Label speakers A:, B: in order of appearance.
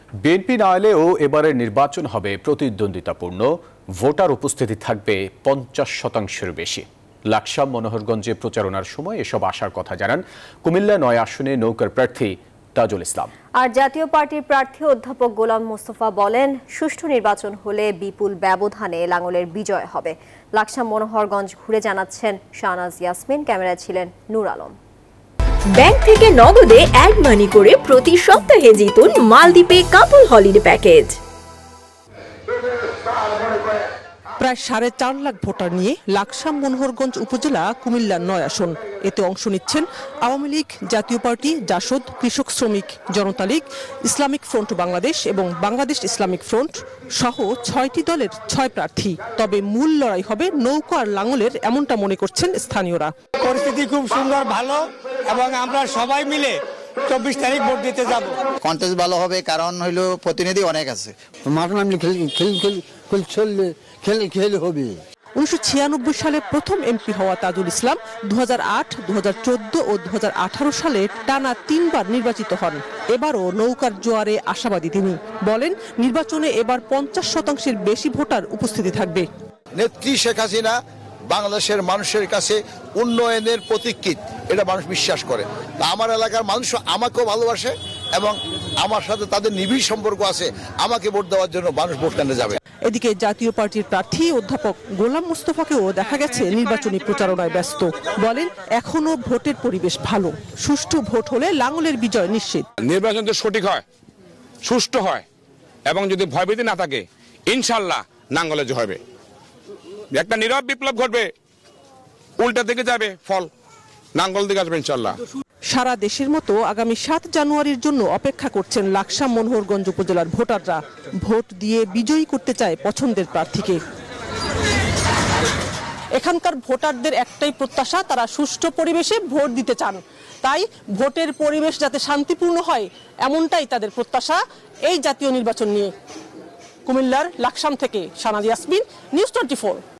A: BNP না এলেও এবারের নির্বাচন হবে প্রতিদ্বন্দ্বিতাপূর্ণ, ভোটার উপস্থিতি থাকবে 50%-এর বেশি। লাকসাম মনোহরগঞ্জে প্রচারণার সময় এসব আশার কথা জানান কুমিল্লা 9 আসনে নৌকার প্রার্থী তাজুল ইসলাম।
B: আর জাতীয় পার্টির প্রার্থী অধ্যাপক গোলাম মোস্তফা বলেন, সুষ্ঠু নির্বাচন হলে বিপুল ব্যবধানে লাঙ্গলের বিজয় হবে। লাকসাম মনোহরগঞ্জ ঘুরে জানাচ্ছেন শাহনাজ ইয়াসমিন, ক্যামেরায় ছিলেন নূর আলম।
C: ব্যাংক থেকে নগদে অ্যাড মানি করে প্রতি সপ্তাহে জিতুন মালদ্বীপে কাপল হলিডে প্যাকেজ।
D: প্রায় 4.5 লাখ ভোটার নিয়ে লাকসাম মনোহরগঞ্জ উপজেলা কুমিল্লা 9 আসন। এতে অংশ নিচ্ছেন আওয়ামী লীগ, জাতীয় party, Jasad, Krishak Sramik Janata League, Islamic Front Bangladesh এবং বাংলাদেশ ইসলামিক ফ্রন্ট সহ 6টি দলের 6 প্রার্থী। তবে মূল লড়াই হবে নৌকা আর লাঙ্গলের, এমনটা মনে করছেন স্থানীয়রা।
E: পরিস্থিতি খুব সুন্দর, ভালো, এবং আমরা সবাই মিলে 24 তারিখ ভোট দিতে যাব।
F: কন্টেস্ট ভালো হবে, কারণ হইলো প্রতিনিধি অনেক আছে।
G: মাঠে নামলে খেল হবে।
D: 1996 সালে প্রথম এমপি হওয়া তাজুল ইসলাম 2008, 2014 ও 2018 সালে টানা 3 বার নির্বাচিত হন। এবারও নৌকার জোয়ারে আশাবাদী তিনি। বলেন, নির্বাচনে এবার 50%-এর বেশি ভোটার উপস্থিতি থাকবে।
H: নেত্রী শেখ হাসিনা বাংলাদেশের মানুষের কাছে উন্নয়নের প্রতীকী, এটা মানুষ বিশ্বাস করে। আমার এলাকার মানুষ আমাকেও ভালোবাসে এবং আমার সাথে তাদের নিবিড় সম্পর্ক আছে। আমাকে ভোট দেওয়ার জন্য মানুষ ভোট কেন্দ্রে যাবে।
D: এদিকে জাতীয় পার্টির প্রার্থী অধ্যাপক গোলাম মোস্তফাকেও দেখা গেছে নির্বাচনী প্রচারণায় ব্যস্ত। বলেন, এখনো ভোটের পরিবেশ ভালো, সুষ্ঠু ভোট হলে লাঙ্গলের বিজয় নিশ্চিত।
I: নির্বাচন যদি সঠিক হয়, সুষ্ঠু হয় এবং যদি ভয়ভীতি না থাকে, ইনশাল্লাহ লাঙ্গলে জয় হবে। একটা নীরব বিপ্লব ঘটবে, উল্টা দিকে যাবে, ফল লাঙ্গল দিকে আসবে ইনশাল্লাহ।
D: সারা দেশের মতো আগামী 7 জানুয়ারির জন্য অপেক্ষা করছেন লাকসাম মনোহরগঞ্জ উপজেলার ভোটাররা। ভোট দিয়ে বিজয়ী করতে চায় পছন্দের প্রার্থীকে। এখানকার ভোটারদের একটাই প্রত্যাশা, তারা সুষ্ঠু পরিবেশে ভোট দিতে চান। তাই ভোটের পরিবেশ যাতে শান্তিপূর্ণ হয়, এমনটাই তাদের প্রত্যাশা এই জাতীয় নির্বাচন নিয়ে। কুমিল্লার লাকসাম থেকে শাহনাজ ইয়াসমিন, নিউজ 24।